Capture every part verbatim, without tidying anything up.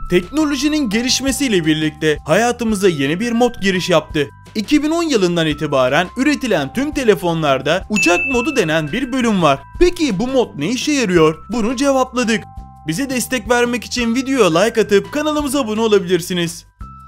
Teknolojinin gelişmesiyle birlikte hayatımıza yeni bir mod giriş yaptı. iki bin on yılından itibaren üretilen tüm telefonlarda uçak modu denen bir bölüm var. Peki bu mod ne işe yarıyor? Bunu cevapladık. Bize destek vermek için videoya like atıp kanalımıza abone olabilirsiniz.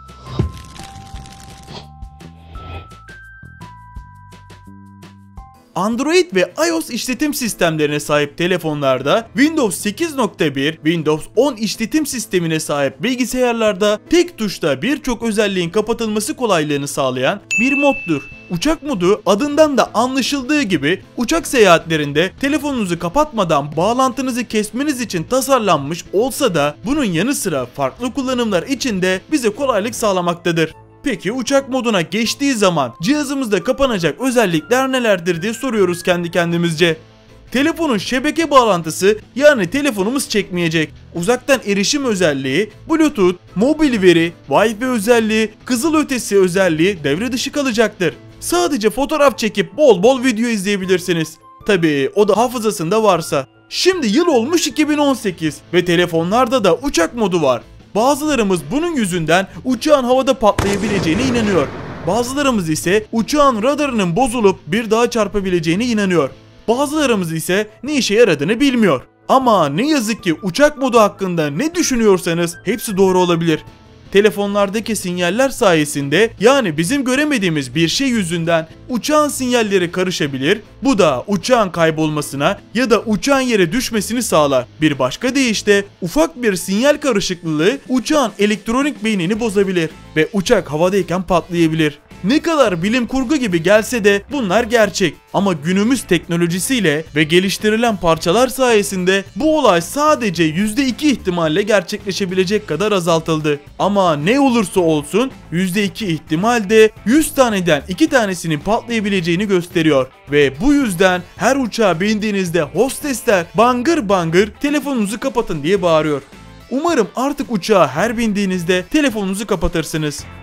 Android ve iOS işletim sistemlerine sahip telefonlarda, Windows sekiz nokta bir, Windows on işletim sistemine sahip bilgisayarlarda tek tuşla birçok özelliğin kapatılması kolaylığını sağlayan bir moddur. Uçak modu adından da anlaşıldığı gibi uçak seyahatlerinde telefonunuzu kapatmadan bağlantınızı kesmeniz için tasarlanmış olsa da bunun yanı sıra farklı kullanımlar için de bize kolaylık sağlamaktadır. Peki uçak moduna geçtiği zaman cihazımızda kapanacak özellikler nelerdir diye soruyoruz kendi kendimizce. Telefonun şebeke bağlantısı, yani telefonumuz çekmeyecek. Uzaktan erişim özelliği, Bluetooth, mobil veri, Wi-Fi özelliği, kızılötesi özelliği devre dışı kalacaktır. Sadece fotoğraf çekip bol bol video izleyebilirsiniz. Tabii o da hafızasında varsa. Şimdi yıl olmuş iki bin on sekiz ve telefonlarda da uçak modu var. Bazılarımız bunun yüzünden uçağın havada patlayabileceğine inanıyor. Bazılarımız ise uçağın radarının bozulup bir dağa çarpabileceğine inanıyor. Bazılarımız ise ne işe yaradığını bilmiyor. Ama ne yazık ki uçak modu hakkında ne düşünüyorsanız hepsi doğru olabilir. Telefonlardaki sinyaller sayesinde, yani bizim göremediğimiz bir şey yüzünden uçağın sinyalleri karışabilir. Bu da uçağın kaybolmasına ya da uçağın yere düşmesini sağlar. Bir başka deyişle ufak bir sinyal karışıklığı uçağın elektronik beynini bozabilir ve uçak havadayken patlayabilir. Ne kadar bilim kurgu gibi gelse de bunlar gerçek. Ama günümüz teknolojisiyle ve geliştirilen parçalar sayesinde bu olay sadece yüzde iki ihtimalle gerçekleşebilecek kadar azaltıldı. Ama ne olursa olsun yüzde iki ihtimal de yüz taneden iki tanesinin patlayabileceğini gösteriyor. Ve bu yüzden her uçağa bindiğinizde hostesler bangır bangır telefonunuzu kapatın diye bağırıyor. Umarım artık uçağa her bindiğinizde telefonunuzu kapatırsınız.